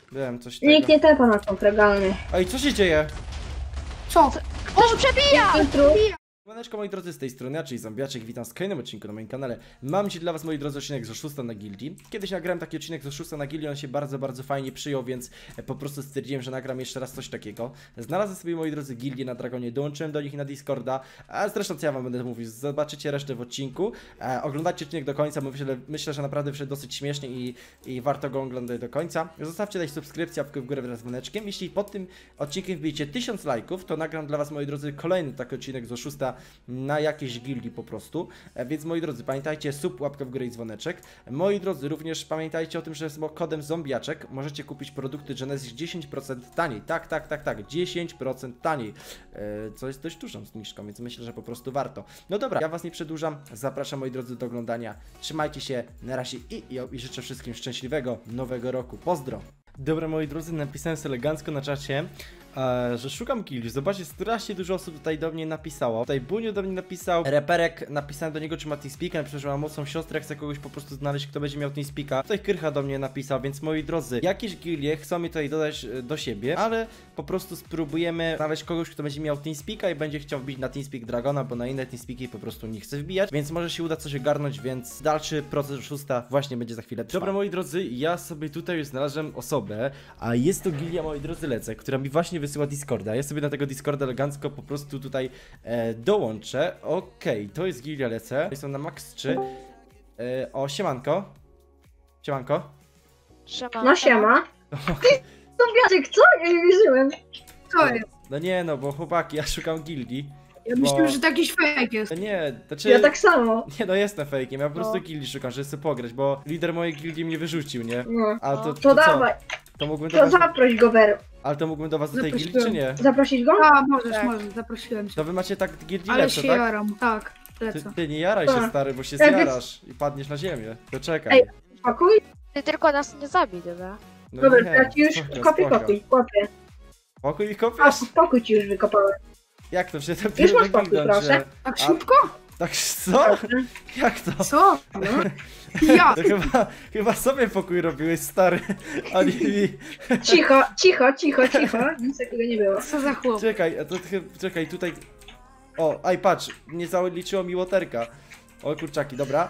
Wiem, coś tego. Nikt nie tepa na tą fregalny. Ej, co się dzieje? Co? Ktoś przebija! Siemaneczko moi drodzy, z tej strony ja, czyli Zombiaczek, witam w kolejnym odcinku na moim kanale. Mam dzisiaj dla was, moi drodzy, odcinek z oszusta na gildii. Kiedyś nagrałem taki odcinek z oszusta na gildii, on się bardzo fajnie przyjął, więc po prostu stwierdziłem, że nagram jeszcze raz coś takiego. Znalazłem sobie, moi drodzy, gildię na Dragonie, dołączyłem do nich na Discorda, a zresztą co ja wam będę mówił, zobaczycie resztę w odcinku. Oglądajcie odcinek do końca, bo myślę, że naprawdę wyszedł dosyć śmiesznie i warto go oglądać do końca. Zostawcie dać subskrypcję, łapkę w górę wraz z dzwoneczkiem. Jeśli pod tym odcinkiem wbijecie 1000 lajków, to nagram dla was, moi drodzy, kolejny taki odcinek z oszusta na jakiejś gildii po prostu. Więc moi drodzy, pamiętajcie, sub, łapka w górę i dzwoneczek. Moi drodzy, również pamiętajcie o tym, że z kodem Zombiaczek możecie kupić produkty Genesis 10% taniej. Tak, 10% taniej. Co jest dość dużą zniżką, więc myślę, że po prostu warto. No dobra, ja was nie przedłużam. Zapraszam, moi drodzy, do oglądania. Trzymajcie się, na razie i życzę wszystkim szczęśliwego nowego roku. Pozdro! Dobra, moi drodzy, napisałem sobie elegancko na czacie, że szukam gildii. Zobaczcie, strasznie dużo osób tutaj do mnie napisało. Tutaj Buniu do mnie napisał, Reperek, napisałem do niego, czy ma TeamSpeaka, napisał, że ma mocną siostrę, chcę kogoś po prostu znaleźć, kto będzie miał TeamSpeaka. Tutaj Kyrcha do mnie napisał, więc moi drodzy, jakieś gildie chcą mnie tutaj dodać do siebie, ale po prostu spróbujemy znaleźć kogoś, kto będzie miał TeamSpeaka i będzie chciał wbić na TeamSpeak Dragona, bo na inne TeamSpeaki po prostu nie chce wbijać, więc może się uda coś ogarnąć, więc dalszy proces oszusta właśnie będzie za chwilę trwał. Dobra, moi drodzy, ja sobie tutaj już znalazłem osobę, a jest to gildia, moi drodzy, Lecek, która mi właśnie wysyła Discorda. Ja sobie na tego Discorda elegancko po prostu tutaj dołączę. Okej, to jest gildia Lecę. Są na max 3. O, siemanko. Siemanko. Siema. No siema. Zombiaczek, co? Ja nie wierzyłem. Co jest? No nie no, bo chłopaki, ja szukam gildii. Ja myślałem, że to jakiś fake jest. No nie, znaczy... Ja tak samo. Nie no, jestem fejkiem, ja po prostu No. gildii szukam, żeby sobie pograć, bo lider mojej gildii mnie wyrzucił, nie? No. A No. to To co? dawaj, To mógłbym do to was... zaproś go, Beru. Ale to mógłbym do was do tej gildii, czy nie? Zaprosić go? A, możesz, Tak. możesz, zaprosiłem cię. To wy macie tak gildii Ale lepsze, się tak? jaram, tak, Ty, lecę. ty nie jaraj się, Tak. stary, bo się Ja więc- zjarasz i padniesz na ziemię. To czekaj. Ej. Spokój. Ty tylko nas nie zabij, dobra? No Dobra, nie, ja ci już spoko, kopię, spoko. kopię. Pokój i A, kopiesz? spokój ci już wykopałem. Jak to się Już dopiero masz pokój, wygląda, proszę. że... Tak A- szybko? Tak, co? Jak to? Co? No. Ja! To chyba sobie pokój robiłeś, stary. A nie mi... Cicho. Nic takiego nie było. Co za chłop? Czekaj, a to czekaj, tutaj... O, aj patrz, nie zaliczyło mi łoterka. O kurczaki, dobra.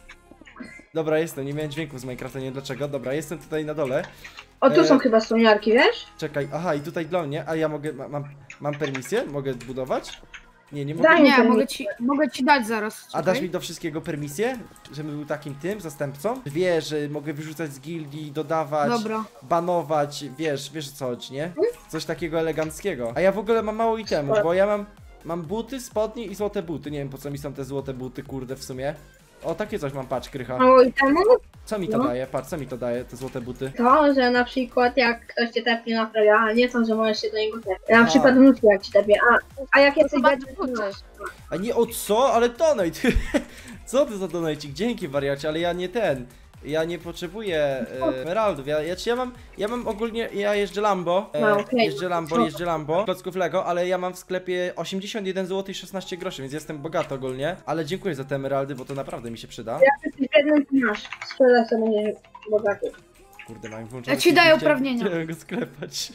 Dobra, jestem, nie miałem dźwięków z Minecrafta, nie wiem dlaczego. Dobra, jestem tutaj na dole. O, tu są chyba sloniarki, wiesz? Czekaj, aha, i tutaj dla mnie, a ja mogę, mam permisję? Mogę budować? Nie mogę. Daj mi Nie, permisję. mogę ci dać zaraz. A dasz czekaj. mi do wszystkiego permisję? Żebym był takim tym zastępcą? Wiesz, że mogę wyrzucać z gildii, dodawać, Dobra. banować, wiesz o co chodzi, nie? Coś takiego eleganckiego. A ja w ogóle mam mało itemów, bo ja mam buty, spodnie i złote buty. Nie wiem po co mi są te złote buty, kurde, w sumie. O, takie coś mam, patrz, Krycha. Mało i temu Co mi to No. daje? Patrz, co mi to daje, te złote buty? to, że na przykład jak ktoś cię tepnie na prawie, a nie to, że możesz się do niego tepnąć. Na A. przykład nóżki jak ci tepie, a jak jesteś Chyba gadżet, tu coś. A nie o co? Ale donate! Co ty za donajcik? Dzięki, wariacie, ale ja nie ten. Ja nie potrzebuję emeraldów. Ja mam ogólnie, ja jeżdżę Lambo. No, okej. Jeżdżę Lambo. Klocków Lego, ale ja mam w sklepie 81 zł i 16 groszy, więc jestem bogaty ogólnie. Ale dziękuję za te emeraldy, bo to naprawdę mi się przyda. jak jesteś biedny, to masz. Sprzedaj sobie nie bogaty. Kurde, mam włączony. Ja ci daję filmik, uprawnienia. Chciałem go sklepać.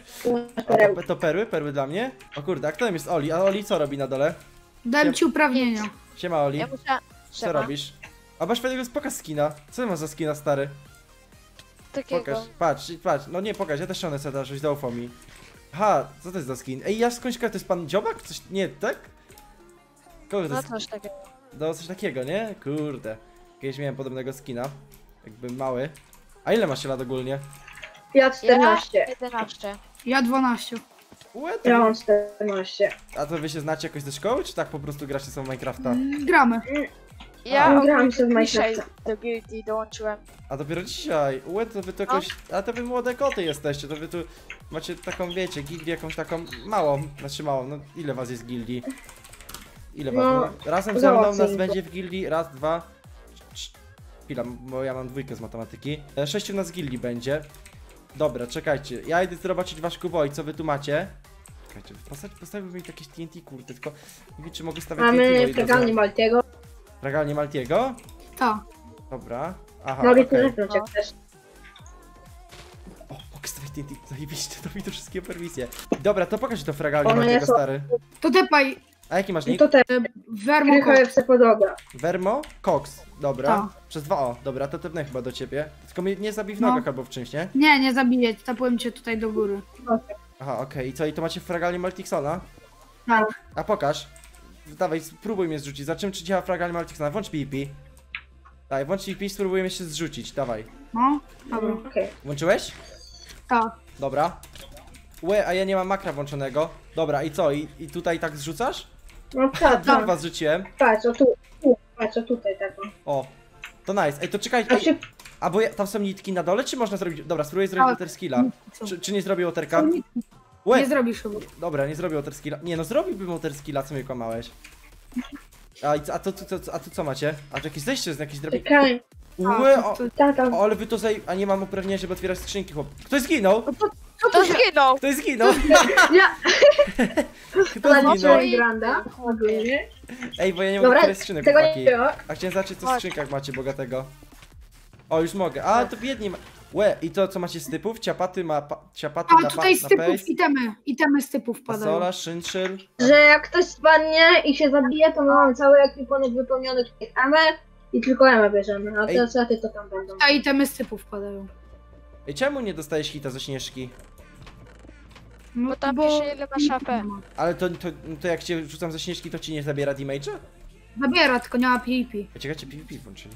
A Perełki. to perły? Perły dla mnie? O kurde, a kto tam jest Oli? A Oli co robi na dole? Dałem ci uprawnienia. Siema Oli. Ja muszę... Co Siema. robisz? A masz fajnego pokaz skina. Co ty masz za skina, stary? Takiego. Pokaż, patrz, no nie pokaż, ja też szanę sobie dasz, zaufał mi. Aha, co to jest za skin? Ej, ja skądś to jest pan Dziobak? Coś, nie, tak? Kogo to No jest? coś takiego. No coś takiego, nie? Kurde. Kiedyś miałem podobnego skina. Jakby mały. A ile masz lat ogólnie? Ja 14. Ja 11. Ja 12. Łe, Ja to... mam 14. A to wy się znacie jakoś ze szkoły, czy tak po prostu gracie sobie w Minecrafta? Gramy. Ja grałam ogólnie sobie w dzisiaj Minecrafta. do gildii dołączyłem. A dopiero dzisiaj. Łe, to wy to jakoś... A to wy młode koty jesteście, to wy tu macie taką, wiecie, gildię jakąś taką małą. Znaczy małą, no ile was jest w gildii? Ile was? No, No, razem ze mną nas zobaczymy. będzie w gildii, raz, dwa... Chwila, bo ja mam dwójkę z matematyki. 6 nas w gildii będzie. Dobra, czekajcie, ja idę zobaczyć wasz kuboj, co wy tu macie. Czekajcie, postawiłbym mi jakieś TNT, kurde, tylko nie wiem, czy mogę stawiać TNT, Mamy moi drodzy. fregalnie Maltiego. Regalnie Maltiego? Tak. Dobra. Aha, Mogę okej. tu lepnąć jak chcesz. O, mogę TNT, zajebiście, to mi tu wszystkie permisje. Dobra, to pokaż to fragalnie One Matiego, są- stary. To tepaj A jaki masz nick? To te Vermo Krycha Cox. FC podoba. Vermo? Cox, dobra. Tak. Przez 2O, dobra, to tepnę chyba do ciebie. Tylko mnie nie zabij w No. nogach albo w czymś, nie? Nie zabiję, tepłem cię tutaj do góry. Aha, okej, i co, i to macie fragalnie Maltiksona? Tak. A pokaż. Dawaj, spróbuj mnie zrzucić. Zobaczymy, czy działa fragalnie Maltiksona. Włącz PvP. Daj, włącz PvP, spróbujemy się zrzucić, dawaj. No, dobra. Okej. Włączyłeś? Tak. Dobra. Łe, a ja nie mam makra włączonego. Dobra, i co? I tutaj tak zrzucasz? No tak, Dwa tak. zrzuciłem. Patrz, o tu, patrz, o tutaj taką. O. To nice. Ej, to czekaj. A Ej, się a bo tam są nitki na dole, czy można zrobić... Dobra, spróbuję zrobić Tak. water skilla. Co? Czy nie zrobię waterka? Nie Łe! zrobisz chyba. Dobra, nie zrobię water skilla. Nie no, zrobiłbym water skilla, co mnie kłamałeś. A tu co macie? A to jakieś zejście z jakiejś drabiny? czekaj. Łe, o, Tata, o, ale wy to a nie mam uprawnienia, żeby otwierać skrzynki, chłop. Ktoś zginął! To zginął! Ktoś zginął! ja Kto zginął? zobaczyłem Granda. Ogólnie. Ej, bo ja nie mogę Dobra, otwierać skrzynek, tego chłopaki. nie było. A chciałem zobaczyć, co w Chodź. skrzynkach macie bogatego. O, już mogę. A, to biednie ma... Łe, i to co macie z typów? Ciapaty ma... Ciapaty A na tutaj z na typów paste, itemy z typów padają. fasola, szynczyl. Że jak ktoś spadnie i się zabije, to mamy cały ekwipunek wypełniony emer i tylko emer bierzemy, a Ej. te straty to tam będą. A itemy z typów padają. Ej, czemu nie dostajesz hita ze Śnieżki? No, Bo tam pisze, ile masz AP. Ale to jak cię rzucam ze Śnieżki, to ci nie zabiera damage'a? Zabiera, tylko nie ma PvP. Czekajcie, PvP włączyli.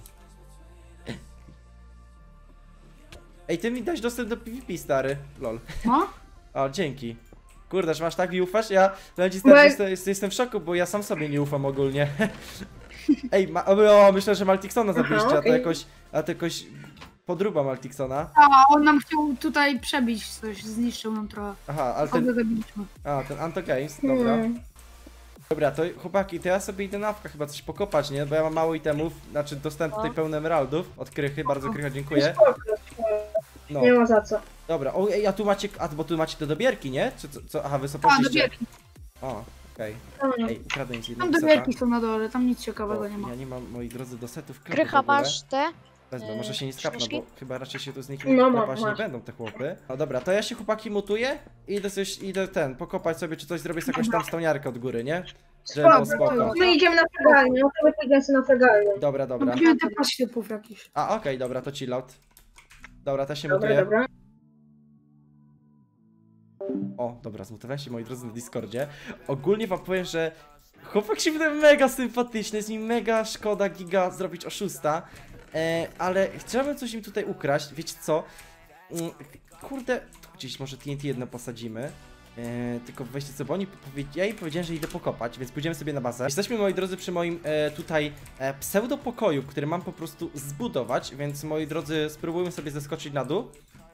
Ej, ty mi dałeś dostęp do PvP, stary. Lol. No? O, dzięki. Kurde, że masz tak mi ufasz? Ja powiem ci Bo stary, jak- że jestem w szoku, bo ja sam sobie nie ufam ogólnie. Ej, o, myślę, że Maltiksona zabiliście, Aha, okej. a to jakoś podruba Maltiksona. A on nam chciał tutaj przebić coś, zniszczył nam trochę. Aha, ale Kogo ten, zabiliśmy? ten Anto Games, dobra. Hmm. Dobra, to chłopaki, to ja sobie idę na awka chyba coś pokopać, nie? Bo ja mam mało itemów, znaczy dostałem tutaj pełno emeraldów od Krychy, bardzo Krycha dziękuję. No, Nie ma za co. dobra, o, ej, a tu macie, bo tu macie te dobierki, nie? Czy co? Aha, wy sobie A, do poszliście. wielki. O, okej. No, Ej, ukradłem ci jedną Tam do seta. wielki są na dole, tam nic ciekawego Bo nie ma. ja nie mam, moi drodzy, do setów klepu w Krycha, ogóle. masz te? Wezmę, może się nie skapną, bo śnieżki? chyba raczej się tu z nich No, klepać nie masz. będą te chłopy. No dobra, to ja się chłopaki mutuję i idę pokopać sobie, czy coś zrobię z jakąś tam stoniarkę od góry, nie? Żeby było spoko. My idziemy na fragalnię, no to my pójdziemy sobie na fragalnię. Dobra, dobra. Musimy tepać typów jakiś. A, okej, dobra, to chill out. Dobra, to się Dobra, mutuję. dobra. O, dobra, zmutowałem się, moi drodzy, na Discordzie. Ogólnie wam powiem, że chłopak się wydaje mega sympatyczny, jest mi mega szkoda giga zrobić oszusta. Ale chciałbym coś im tutaj ukraść, wiecie co? Kurde, tu gdzieś może TNT jedno posadzimy. Tylko weźcie co, bo ja im powiedziałem, że idę pokopać, więc pójdziemy sobie na bazę. Jesteśmy, moi drodzy, przy moim tutaj pseudopokoju, który mam po prostu zbudować, więc moi drodzy, spróbujmy sobie zeskoczyć na dół.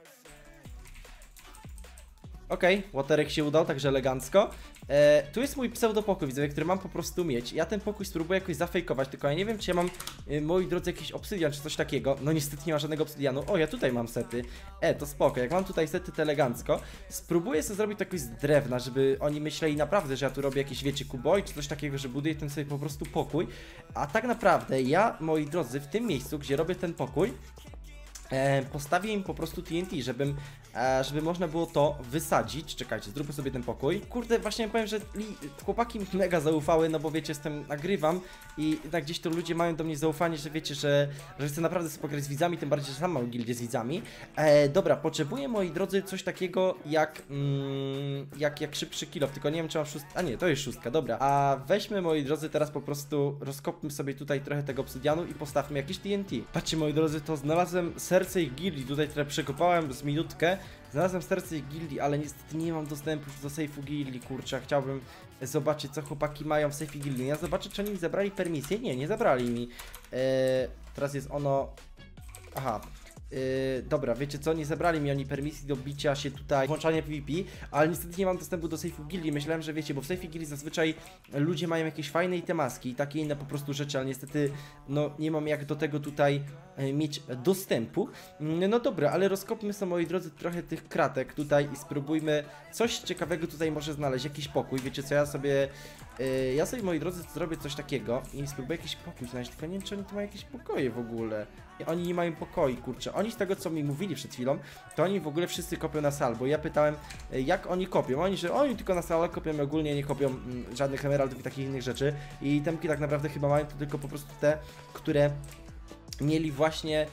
Okej, łoterek się udał, także elegancko. Tu jest mój pseudopokój, widzowie, który mam po prostu mieć. Ja ten pokój spróbuję jakoś zafejkować, tylko ja nie wiem, czy ja mam, moi drodzy, jakiś obsydian, czy coś takiego. No niestety nie ma żadnego obsydianu. O, ja tutaj mam sety. To spoko, jak mam tutaj sety, to elegancko. Spróbuję sobie zrobić to jakoś z drewna, żeby oni myśleli naprawdę, że ja tu robię jakieś, wiecie, kuboj, czy coś takiego, że buduję ten sobie po prostu pokój. A tak naprawdę ja, moi drodzy, w tym miejscu, gdzie robię ten pokój, postawię im po prostu TNT, żeby można było to wysadzić. Czekajcie, zróbmy sobie ten pokój. Kurde, właśnie powiem, że chłopaki mi mega zaufały, no bo wiecie, nagrywam i jednak gdzieś to ludzie mają do mnie zaufanie, że wiecie, że chcę naprawdę sobie pograć z widzami, tym bardziej, że sam mam gildię z widzami. Dobra, potrzebuję, moi drodzy, coś takiego jak szybszy kill off, tylko nie wiem, czy mam szóstka. A nie, to jest szóstka, dobra. A weźmy, moi drodzy, teraz po prostu rozkopmy sobie tutaj trochę tego obsydianu i postawmy jakieś TNT. Patrzcie, moi drodzy, to znalazłem serce ich gildii, tutaj które przekopałem z minutkę. Znalazłem serce ich gildii, ale niestety nie mam dostępu do sejfu gildii, kurczę. Chciałbym zobaczyć, co chłopaki mają w sejfie gildii. Ja zobaczę, czy oni zabrali permisję. Nie zabrali mi. Teraz jest ono... Aha. Dobra, wiecie co, nie zabrali mi oni permisji do bicia się tutaj, włączania PvP, ale niestety nie mam dostępu do sejfu gildii. Myślałem, że wiecie, bo w sejfie gildii zazwyczaj ludzie mają jakieś fajne itemaski i takie inne po prostu rzeczy, ale niestety, no nie mam jak do tego tutaj mieć dostępu. No dobra, ale rozkopmy sobie, moi drodzy, trochę tych kratek tutaj i spróbujmy coś ciekawego tutaj może znaleźć, jakiś pokój. Wiecie co, ja sobie, moi drodzy, zrobię coś takiego i spróbuję jakiś pokój znaleźć, tylko nie wiem, czy oni tu mają jakieś pokoje w ogóle. Oni nie mają pokoi, kurczę. Oni z tego, co mi mówili przed chwilą, to oni w ogóle wszyscy kopią na sal, bo ja pytałem, jak oni kopią. Oni, że oni tylko na salę kopią, ogólnie nie kopią żadnych emeraldów i takich innych rzeczy. I temki tak naprawdę chyba mają to tylko po prostu te, które mieli właśnie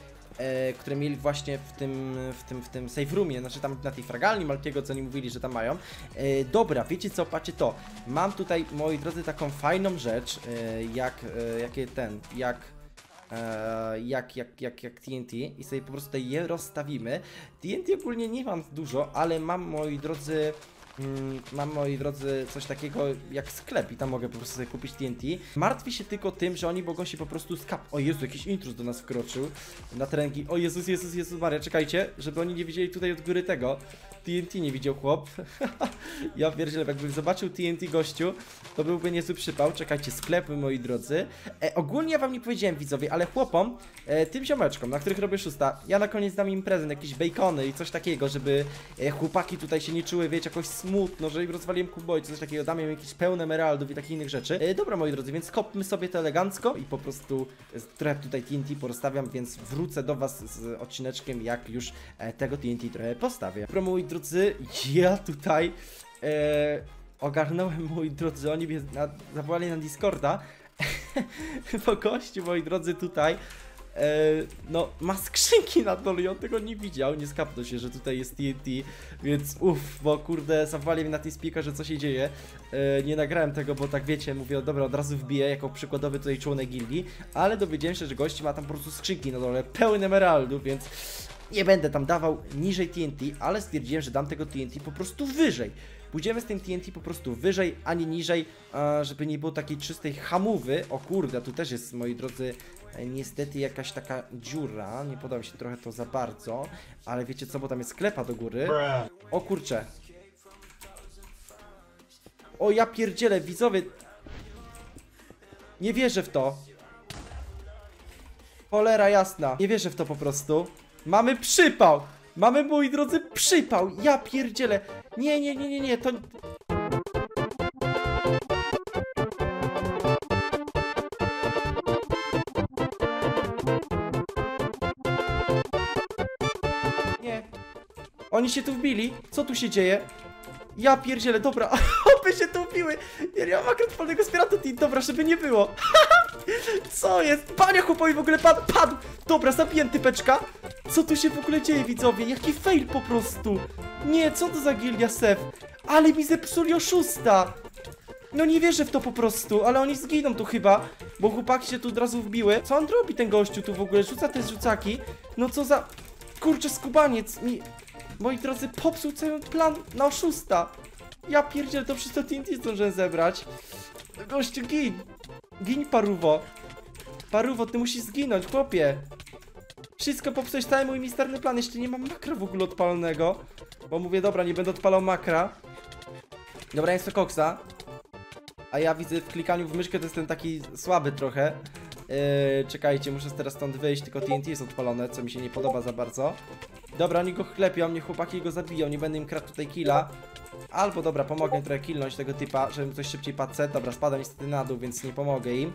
w tym save roomie, znaczy tam na tej fragalni Maltiego, co oni mówili, że tam mają. Dobra, wiecie co, patrzcie to. Mam tutaj, moi drodzy, taką fajną rzecz, jak TNT i sobie po prostu tutaj je rozstawimy. TNT ogólnie nie mam dużo, ale mam, moi drodzy, coś takiego jak sklep i tam mogę po prostu sobie kupić TNT. Martwi się tylko tym, że oni mogą się po prostu O Jezu, jakiś intruz do nas wkroczył na terenki. O Jezus Maria, czekajcie, żeby oni nie widzieli tutaj od góry tego. TNT nie widział chłop. Ja pierdzielę, jakbym zobaczył TNT gościu, to byłby niezły przypał. Czekajcie, sklepy, moi drodzy. Ogólnie ja wam nie powiedziałem, widzowie, ale chłopom, tym ziomeczkom, na których robię szósta, ja na koniec dam im prezent, jakieś bacony i coś takiego, żeby chłopaki tutaj się nie czuły, wiecie, jakoś smutno, że im rozwaliłem kuboj, coś takiego, dam im jakieś pełne emeraldów i takich innych rzeczy. Dobra, moi drodzy, więc kopmy sobie to elegancko i po prostu trochę tutaj TNT porozstawiam, więc wrócę do was z odcineczkiem, jak już tego TNT trochę postawię. Dobra, moi drodzy, ja tutaj ogarnąłem, moi drodzy, oni mnie zawołali na Discorda, bo gościu, moi drodzy, tutaj no, ma skrzynki na dole i on tego nie widział, nie skapnął się, że tutaj jest TNT, więc bo kurde, zawołali mnie na tej speaker, że co się dzieje. Nie nagrałem tego, bo tak wiecie, mówię, dobra, od razu wbiję jako przykładowy tutaj członek gildii, ale dowiedziałem się, że gości ma tam po prostu skrzynki na dole, pełne emeraldów, więc nie będę tam dawał niżej TNT, ale stwierdziłem, że dam tego TNT po prostu wyżej. Pójdziemy z tym TNT po prostu wyżej, a nie niżej, żeby nie było takiej czystej hamowy. O kurde, tu też jest, moi drodzy, niestety jakaś taka dziura. Nie podoba mi się trochę to za bardzo, ale wiecie co, bo tam jest sklepa do góry. O kurcze. O ja pierdzielę, widzowie. Nie wierzę w to. Cholera jasna. Nie wierzę w to po prostu. Mamy przypał! Mamy, moi drodzy, przypał! Ja pierdzielę! Nie, to... Nie. Oni się tu wbili? Co tu się dzieje? Ja pierdzielę, dobra, opy się tu wbiły! Ja mam akurat polnego spiratu, dobra, żeby nie było. Co jest? Panie chłopowi w ogóle padł! Dobra, zabiję typeczka. Co tu się w ogóle dzieje, widzowie? Jaki fail po prostu! Nie, co to za gildia Sef? Ale mi zepsuli oszusta! No nie wierzę w to po prostu, ale oni zginą tu chyba, bo chłopaki się tu od razu wbiły. Co on robi, ten gościu tu w ogóle? Rzuca te rzucaki? No co za... Kurczę, skubaniec mi... Moi drodzy, popsuł cały plan na oszusta. Ja pierdzielę, to przez to TNT zdążę zebrać. Gościu, gin! Gin, paruwo! Paruwo, ty musisz zginąć, chłopie! Wszystko popsułeś, cały mój misterny plan. Jeszcze nie mam makra w ogóle odpalonego. Bo mówię, dobra, nie będę odpalał makra. Dobra, jest to koksa. A ja widzę w klikaniu w myszkę, to jest ten taki słaby trochę. Czekajcie, muszę teraz stąd wyjść, tylko TNT jest odpalone, co mi się nie podoba za bardzo. Dobra, oni go chlepią, niech chłopaki go zabiją, nie będę im kradł tutaj killa. Albo dobra, pomogę im trochę killnąć tego typa, żebym coś szybciej padł set. Dobra, spadam niestety na dół, więc nie pomogę im.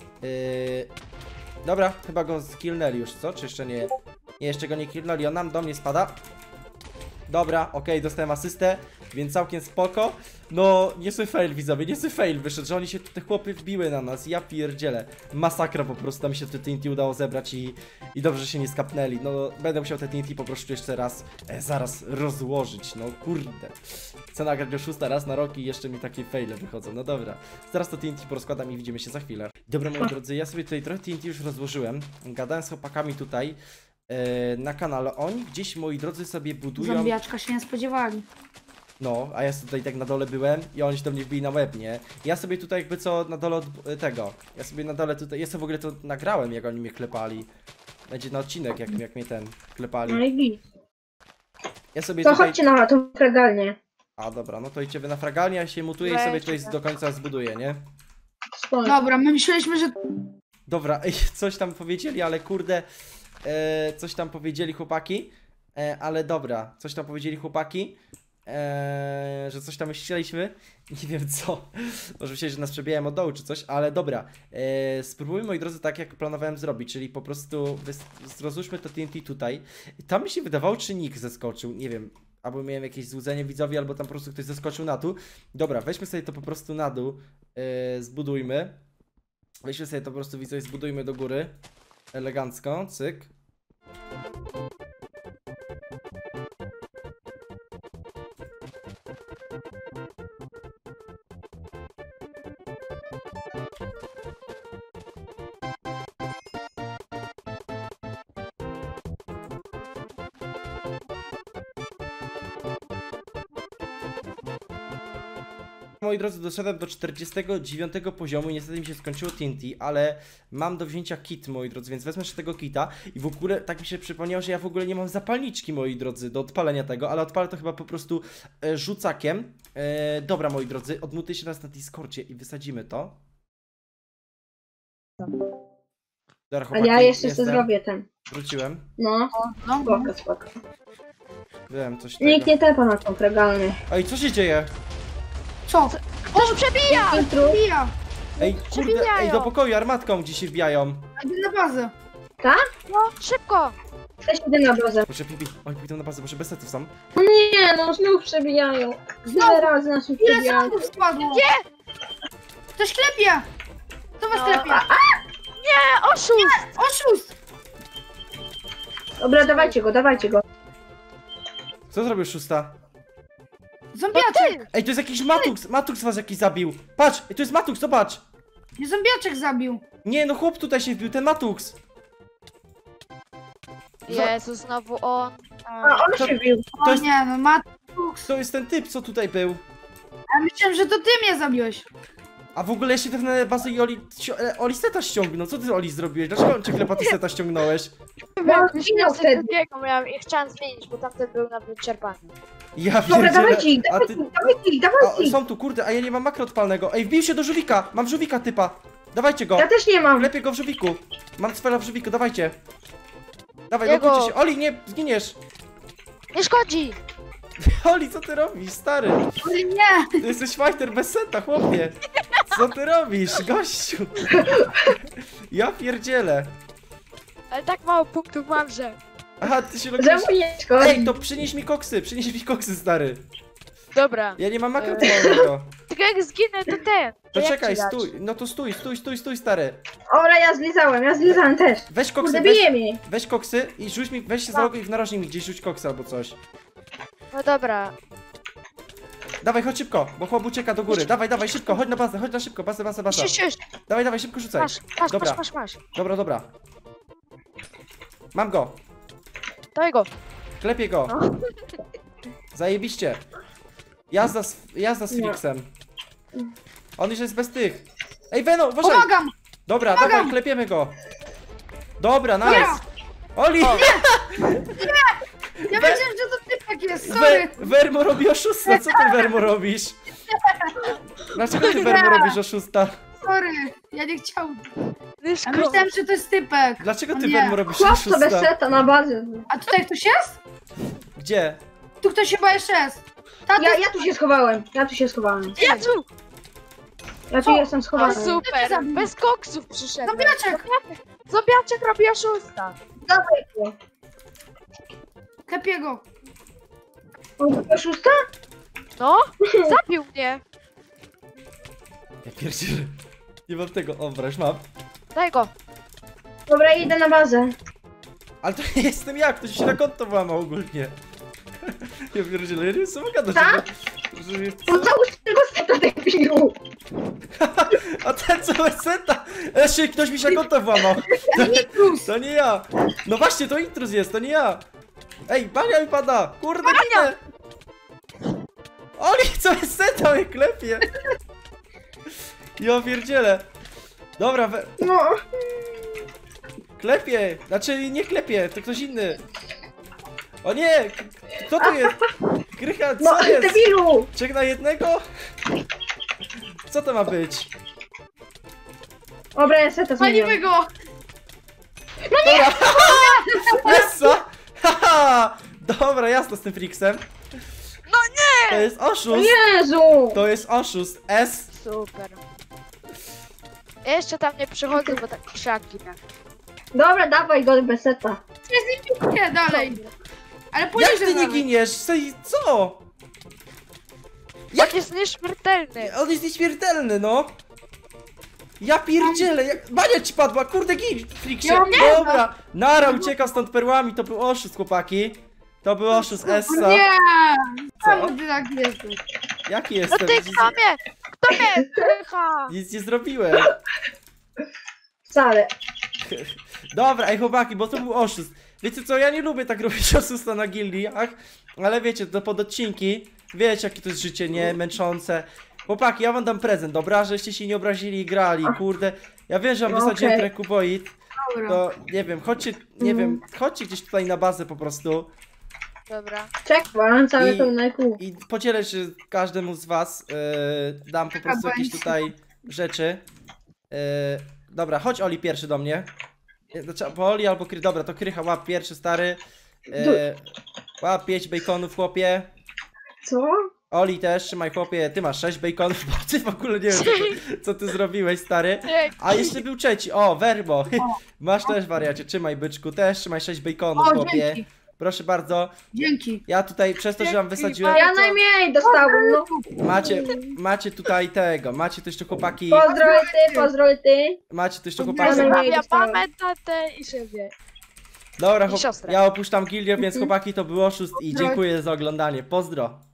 Dobra, chyba go skillnęli już, co? Czy jeszcze nie? Nie, jeszcze go nie killnęli, on nam do mnie spada. Dobra, okej, dostałem asystę, więc całkiem spoko. No, niezły fail, widzowie, niezły fail wyszedł, że oni się tu, te chłopy wbiły na nas. Ja pierdzielę. Masakra po prostu, tam się te TNT udało zebrać i dobrze, że się nie skapnęli. No, będę musiał te TNT po prostu jeszcze raz, zaraz rozłożyć, no kurde. Chcę nagrać już 6 raz na rok i jeszcze mi takie faile wychodzą, no dobra. Zaraz to TNT porozkładam i widzimy się za chwilę. Dobra, moi drodzy, ja sobie tutaj trochę TNT już rozłożyłem. Gadałem z chłopakami tutaj na kanale. Oni gdzieś, moi drodzy, sobie budują... Zombiaczka się nie spodziewali. No, a ja tutaj tak na dole byłem i oni się do mnie wbili na łeb, nie? Ja sobie tutaj jakby co na dole od tego. Ja sobie na dole tutaj, ja sobie w ogóle to nagrałem, jak oni mnie klepali. Będzie na odcinek, jak mnie ten klepali. No i git. Ja sobie To tutaj... chodźcie na tą fragalnię. A dobra, no to idźcie wy na fragalnię, ja się mutuję i sobie tutaj do końca zbuduję, nie? Spoko. Dobra, my myśleliśmy, że... Dobra, ej, coś tam powiedzieli, ale kurde... coś tam powiedzieli chłopaki, ale dobra, coś tam powiedzieli chłopaki, że coś tam myśleliśmy, nie wiem co, może myśleli, że nas przebijają od dołu czy coś, ale dobra, spróbujmy, moi drodzy, tak jak planowałem zrobić, czyli po prostu rozłóżmy to TNT tutaj. Tam mi się wydawało, czy nikt zeskoczył, nie wiem, albo miałem jakieś złudzenie widzowi, albo tam po prostu ktoś zeskoczył na dół. Dobra, weźmy sobie to po prostu na dół, zbudujmy, weźmy sobie to po prostu, widzowie, zbudujmy do góry, elegancko, cyk. Moi drodzy, doszedłem do 49 poziomu i niestety mi się skończyło TNT, ale mam do wzięcia kit, moi drodzy, więc wezmę jeszcze tego kita i w ogóle tak mi się przypomniało, że ja w ogóle nie mam zapalniczki, moi drodzy, do odpalenia tego, ale odpalę to chyba po prostu rzucakiem. Dobra, moi drodzy, odmutuję się teraz na Discordzie i wysadzimy to. Dobra, chłopaki, A ja jeszcze jestem. sobie zrobię ten. Wróciłem. No, No, spoko. Wiem, coś Nikt tego. nie tepa na tą regalny. Ej, co się dzieje? co? Ktoś przebija! Intru. Pija! Ej, kurde, Przebijają. ej, do pokoju armatką gdzieś się wbijają. Idę na bazę. No, szybko! Też idę na bazę. Proszę, Pipi, oj, pójdą na bazę, może bez setów są. No nie, no znów przebijają. Ile razy nas Ile przebijają? samochodów spadło? Gdzie? Ktoś klepie! Kto was No. klepie? Oszust! Oszust! Dobra, dawajcie go. Co zrobił szósta? Zombiaczek! Ej, to jest jakiś Matux! Matux was jakiś zabił! Patrz! Ej, to jest Matux, zobacz! Mnie zombiaczek zabił. Nie, no chłop tutaj się wbił, ten Matux! Jezu, znowu on. A on To- się bił. To O jest- nie, no Matux. To jest ten typ, co tutaj był. Ja myślałem, że to ty mnie zabiłeś. A w ogóle ja się na bazę i Oli seta ściągnął. Co ty, Oli, zrobiłeś? Dlaczego on cię klepaty seta ściągnąłeś? Bo on Już zginął wniosek wtedy. drugiego miałem i chciałem zmienić, bo tamten był na wyczerpaniu. Ja Dobra, pierdzielę. dawajcie ich, A ty... dawajcie ich. Są tu, kurde, a ja nie mam makro odpalnego. Ej, wbił się do żółwika! Mam żółwika typa! Dawajcie go! Ja też nie mam. Lepiej go w żółwiku! Mam cfela w żółwiku, dawajcie! Dawaj, Jego. lukujcie się! Oli, nie, zginiesz! Nie szkodzi! Oli, co ty robisz, stary? Ale nie! Ty jesteś fighter bez seta, chłopie! Co ty robisz, gościu? Ja pierdzielę! Ale tak mało punktów mam, że... Aha, ty się logujesz... Czemu nie szkodzi? Ej, to przynieś mi koksy, stary! Dobra. Ja nie mam makro odpalonego. Tylko jak zginę, to ten. To jak czekaj, ci dać? stój, no to stój, stary. Dobra, ja zlizałem też. Weź koksy, Kurde, bije mnie. weź koksy i rzuć mi, weź się zaloguj w narożnik mi gdzieś rzuć koksy albo coś. No dobra. Dawaj, chodź szybko, bo chłop ucieka do góry. Dawaj, szybko, chodź na bazę, chodź na szybko, bazę. Już. Dawaj, szybko rzucaj. Dobra. Masz. Dobra. Mam go, Daj go. klepię go. No. Zajebiście. Jazda z Felixem. On już jest bez tych. Ej, Veno, uważaj. Pomagam! Dobra, Pomagam. dawaj, klepiemy go. Dobra, nice. Dobra. Oli! Ja wiedziałem, że to ty tak jest, sorry! Wermo robi oszusta, co ty Wermo robisz? Dlaczego ty Wermo robisz oszusta? Sorry, ja nie chciałem. Ja Nyszko. myślałem, że to jest typek. Dlaczego O ty nie. Wermo robisz Chłop to bez oszusta? seta na bazę. A tutaj ktoś jest? Gdzie? Tu ktoś chyba jeszcze jest. Tato, Ja tu się schowałem. Jezu! Ja tu Co? jestem O, schowany. super. zabił? Bez koksów przyszedłem. Zombiaczek! Zombiaczek robi oszusta. Dawaj go. klepię go. On to szósta? No, zabił mnie. Ja pierdzielę. Nie mam tego, dobra, już mam. Daj go. Dobra, idę na bazę. Ale to nie jestem ja, ktoś się na konto włamał ogólnie. Ja pierdzielę, ja nie wiem co mogę do Tak? żeby... On załóż tego seta debilu. A ten co bez seta! Jeszcze ktoś mi się na konto włamał. To nie ja. No właśnie, to intruz jest, to nie ja. Ej, bania mi pada! Kurde, ginę! Oli, co jest seta mnie klepie? Ja pierdzielę. Dobra, No. klepie! Znaczy nie klepie, to ktoś inny. O nie! Kto tu jest? Krycha, No, co jest? debilu. Czek na jednego? Co to ma być? Dobra, ja seta zmieniam. Palimy go! Dobra! Essa! Haha! Dobra, jasno z tym Friksem. No nie! To jest oszust! Jezu! To jest oszust. S. Super. Ja jeszcze tam nie przychodzę, bo tak krzaki, tak. Dobra, dawaj go bez seta. Nie, dalej. Ale Jak poniżej ty nie dalej. giniesz? Co? Jak jest nieśmiertelny. On jest nieśmiertelny, no. Ja pierdzielę, jak... Bania ci padła, kurde gin, Friksie. Ja nie, Dobra, Nara ucieka stąd perłami, to był oszust, chłopaki. To był oszust, Essa. Nie! Co? Czemu ty tak jesteś? Jaki No jestem? ty kto mnie? Kto mnie? Krycha. Nic nie zrobiłem. Wcale. Dobra, ej chłopaki, bo to był oszust. Wiecie co, ja nie lubię tak robić oszusta na gildiach, ale wiecie, to pod odcinki, wiecie jakie to jest życie, nie? Męczące. Chłopaki, ja wam dam prezent, dobra? Żeście się nie obrazili i grali, kurde. Ja wiem, że wam wysadziłem Okej. trochę kuboid, Dobra. to nie wiem, chodźcie, nie wiem, chodźcie gdzieś tutaj na bazę po prostu Dobra. Czekam, cały I- to na kół. i podzielę się każdemu z was, dam po prostu jakieś tutaj rzeczy. Dobra, chodź Oli pierwszy do mnie. Znaczy, albo Oli albo Kry, dobra, to Krycha łap pierwszy, stary. Łap 5 baconów, chłopie. Co? Oli też, trzymaj chłopie, ty masz 6 baconów, bo ty w ogóle nie wiem co ty zrobiłeś, stary. Dzięki. A jeszcze był trzeci, o, Verbo. Masz też wariacie, trzymaj byczku, też trzymaj 6 baconów, O, chłopie. dzięki. Proszę bardzo. Dzięki. Ja tutaj przez to, że wam Dzięki, wysadziłem, A ja najmniej dostałem, no. macie tutaj tego, macie to jeszcze chłopaki, Pozdro ty. macie to jeszcze Ja chłopaki. najmniej Ja dostałem. mamę, tatę i siebie. Dobra, I siostrę. ja opuszczam gildię, więc chłopaki to był oszust i Pozdro. dziękuję za oglądanie. Pozdro.